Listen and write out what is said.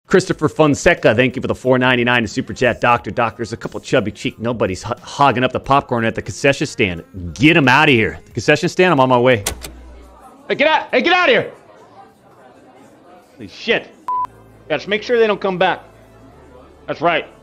Christopher Fonseca, thank you for the $4.99 to Super Chat. Doctor, there's a couple chubby cheek nobody's hogging up the popcorn at the concession stand. Get him out of here. The concession stand, I'm on my way. Hey, get out of here. Holy shit. Yeah, just make sure they don't come back. That's right.